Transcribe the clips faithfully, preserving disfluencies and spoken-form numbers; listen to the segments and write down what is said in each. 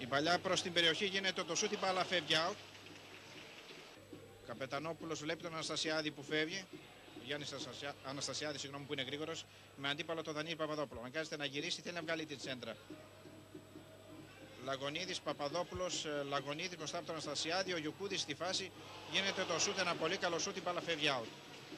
παλιά προς την περιοχή γίνεται το σούτ, η μπάλα φεύγει out. Καπετανόπουλος βλέπει τον Αναστασιάδη που φεύγει. Γιάννης Αναστασιάδη, συγγνώμη, που είναι γρήγορος, με αντίπαλο τον Δανίλη Παπαδόπουλο. Αναγκάζεται να γυρίσει, θέλει να βγάλει την τσέντρα. Λαγωνίδης, Παπαδόπουλος, Λαγωνίδης μπροστά από τον Αναστασιάδη. Ο Γιουκούδης στη φάση, γίνεται το σούτ, ένα πολύ καλό σούτ, η μπάλα φεύγει out.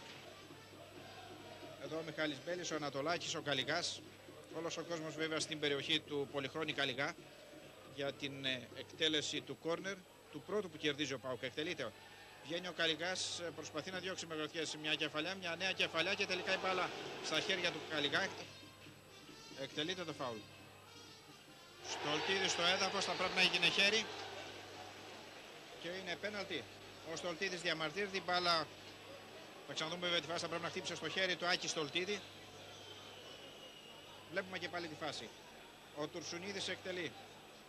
Εδώ ο Μιχάλης Μπέλης, ο Ανατολάκης, ο Καλιγάς. Όλος ο κόσμος βέβαια στην περιοχή του Πολυχρόνη Καλιγά για την εκτέλεση του κόρνερ, του πρώτου που κερδίζει ο ΠΑΟΚ. Εκτελείται. Βγαίνει ο Καλιγάς, προσπαθεί να διώξει με γροθιές μια κεφαλιά, μια νέα κεφαλιά και τελικά η μπάλα στα χέρια του Καλιγά. Εκτελείται το φάουλ. Στολτίδης στο έδαφος, θα πρέπει να έγινε χέρι και είναι πέναλτι. Ο Στολτίδης διαμαρτύρεται, η μπάλα, θα ξαναδούμε βέβαια τη φάση, θα πρέπει να χτύψει στο χέρι του Άκη Στολτίδη. Βλέπουμε και πάλι τη φάση. Ο Τουρσουνίδης εκτελεί. Η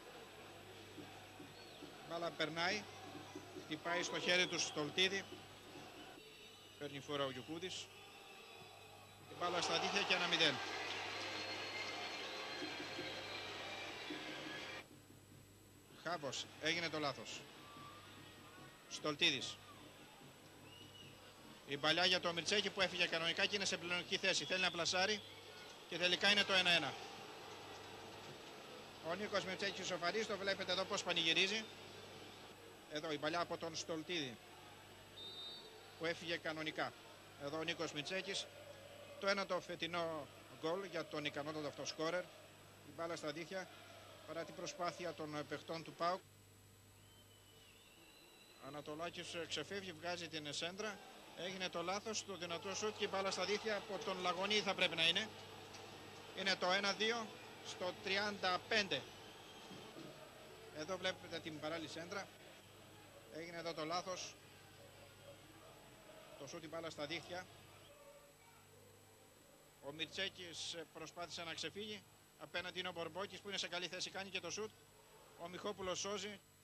μπάλα περνάει, χτυπάει στο χέρι του Στολτίδη. Παίρνει φορά ο Γιουκούδης. Η μπάλα στα δίχτυα και ένα μηδέν. Χάβος, έγινε το λάθος. Στολτίδης. Η παλιά για το Μιρτσέκη που έφυγε κανονικά και είναι σε πλεονεκτική θέση. Θέλει να πλασάρει και τελικά είναι το ένα ένα. Ο Νίκος Μιρτσέκης ισοφαρίζει, το βλέπετε εδώ πως πανηγυρίζει. Εδώ η παλιά από τον Στολτίδη που έφυγε κανονικά. Εδώ ο Νίκος Μιρτσέκης. Το ένα το φετινό γκολ για τον ικανότατο αυτό σκόρερ. Η μπάλα στα δίχτυα παρά την προσπάθεια των παιχτών του ΠΑΟΚ. Ανατολάκης ξεφεύγει, βγάζει την σέντρα. Έγινε το λάθος, το δυνατό σούτ και η μπάλα στα δίχτυα από τον Λαγωνίδη θα πρέπει να είναι. Είναι το ένα δύο στο τριάντα πέντε. Εδώ βλέπετε την παράλληλη σέντρα. Έγινε εδώ το λάθος. Το σούτ, η μπάλα στα δίχτυα. Ο Μιρτσέκης προσπάθησε να ξεφύγει. Απέναντι είναι ο Μπορμπόκης που είναι σε καλή θέση, κάνει και το σούτ. Ο Μιχόπουλος σώζει.